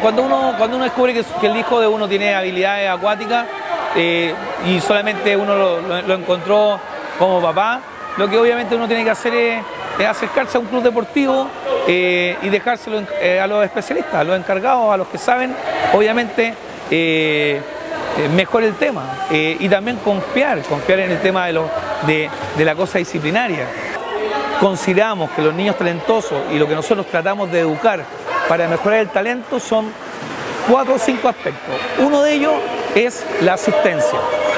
cuando uno descubre que el hijo de uno tiene habilidades acuáticas y solamente uno lo encontró como papá, lo que obviamente uno tiene que hacer es acercarse a un club deportivo y dejárselo a los especialistas, a los encargados, a los que saben, obviamente, mejor el tema. Y también confiar en el tema de la cosa disciplinaria. Consideramos que los niños talentosos y lo que nosotros tratamos de educar para mejorar el talento son 4 o 5 aspectos. Uno de ellos es la asistencia.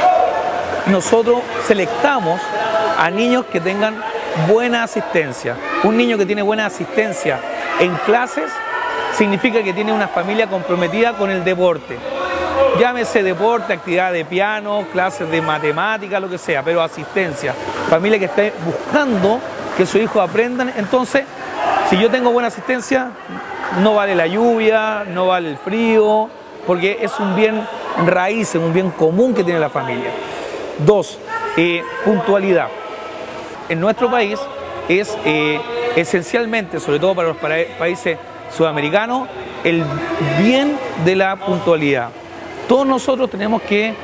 Nosotros selectamos a niños que tengan buena asistencia. Un niño que tiene buena asistencia en clases significa que tiene una familia comprometida con el deporte. Llámese deporte, actividad de piano, clases de matemática, lo que sea, pero asistencia. Familia que esté buscando que sus hijos aprendan. Entonces, si yo tengo buena asistencia, no vale la lluvia, no vale el frío, porque es un bien raíz, un bien común que tiene la familia. 2, puntualidad. En nuestro país es esencialmente, sobre todo para los países sudamericanos, el bien de la puntualidad. Todos nosotros tenemos que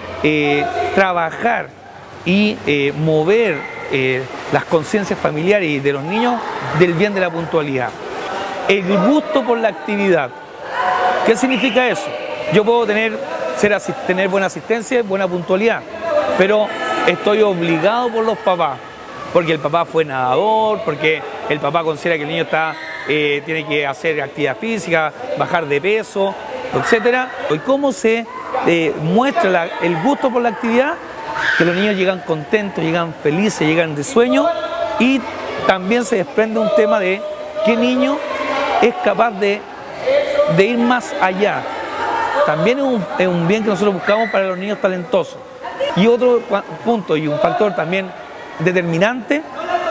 trabajar y mover las conciencias familiares y de los niños del bien de la puntualidad. El gusto por la actividad. ¿Qué significa eso? Yo puedo tener buena asistencia, buena puntualidad, pero estoy obligado por los papás, porque el papá fue nadador, porque el papá considera que el niño tiene que hacer actividad física, bajar de peso, etc. ¿Y cómo se muestra el gusto por la actividad? Que los niños llegan contentos, llegan felices, llegan de sueño, y también se desprende un tema de qué niño es capaz de ir más allá. También es un bien que nosotros buscamos para los niños talentosos. Y otro punto y un factor también determinante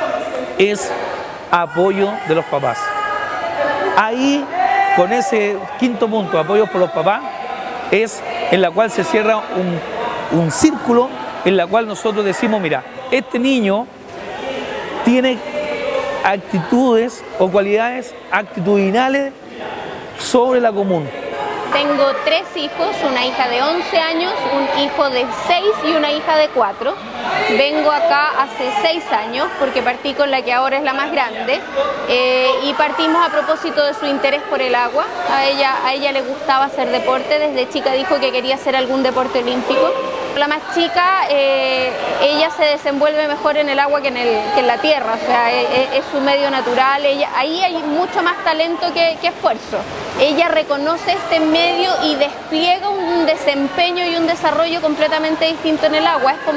es apoyo de los papás. Ahí, con ese quinto punto, apoyo por los papás, es en la cual se cierra un círculo en la cual nosotros decimos, mira, este niño tiene actitudes o cualidades actitudinales sobre la común. Tengo 3 hijos, una hija de 11 años, un hijo de 6 y una hija de 4. Vengo acá hace 6 años porque partí con la que ahora es la más grande y partimos a propósito de su interés por el agua. A ella le gustaba hacer deporte, desde chica dijo que quería hacer algún deporte olímpico. La más chica, ella se desenvuelve mejor en el agua que en la tierra, o sea, es su medio natural. Ahí hay mucho más talento que esfuerzo. Ella reconoce este medio y despliega un desempeño y un desarrollo completamente distinto en el agua. Es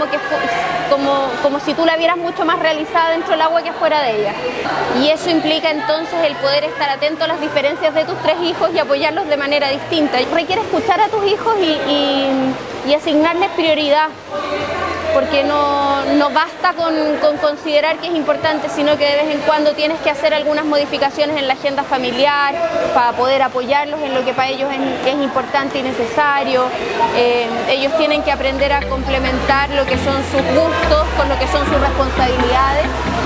como si tú la vieras mucho más realizada dentro del agua que fuera de ella. Y eso implica entonces el poder estar atento a las diferencias de tus 3 hijos y apoyarlos de manera distinta. Requiere escuchar a tus hijos y asignarles prioridad, porque no basta con considerar que es importante, sino que de vez en cuando tienes que hacer algunas modificaciones en la agenda familiar para poder apoyarlos en lo que para ellos es importante y necesario. Ellos tienen que aprender a complementar lo que son sus gustos con lo que son sus responsabilidades.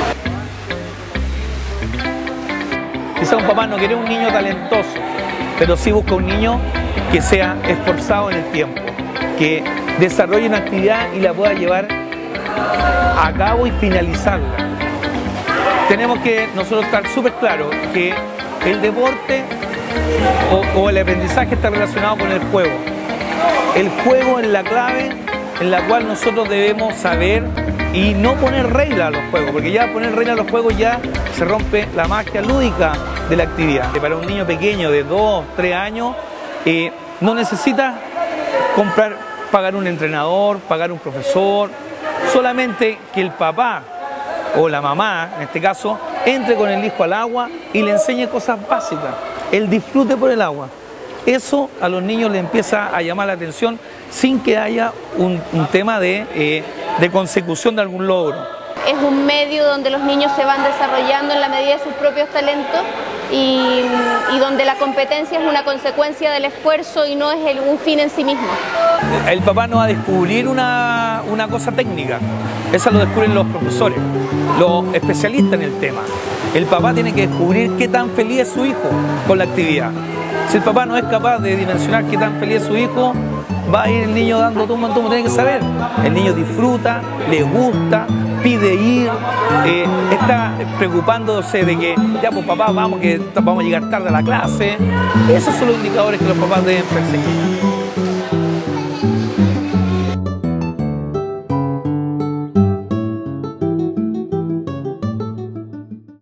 Quizá un papá no quiere un niño talentoso, pero sí busca un niño que sea esforzado en el tiempo, que desarrolle una actividad y la pueda llevar a cabo y finalizarla. Tenemos que nosotros estar súper claros que el deporte o el aprendizaje está relacionado con el juego. El juego es la clave en la cual nosotros debemos saber y no poner reglas a los juegos, porque ya poner reglas a los juegos ya se rompe la magia lúdica de la actividad. Para un niño pequeño de 2, 3 años no necesita pagar un entrenador, pagar un profesor, solamente que el papá o la mamá, en este caso, entre con el hijo al agua y le enseñe cosas básicas, el disfrute por el agua. Eso a los niños les empieza a llamar la atención sin que haya un tema de consecución de algún logro. Es un medio donde los niños se van desarrollando en la medida de sus propios talentos y donde la competencia es una consecuencia del esfuerzo y no es un fin en sí mismo. El papá no va a descubrir una cosa técnica, eso lo descubren los profesores, los especialistas en el tema. El papá tiene que descubrir qué tan feliz es su hijo con la actividad. Si el papá no es capaz de dimensionar qué tan feliz es su hijo, va a ir el niño dando tumbo en tumbo. Tiene que saber, el niño disfruta, le gusta, pide ir, está preocupándose de que ya pues papá, vamos a llegar tarde a la clase. Esos son los indicadores que los papás deben perseguir.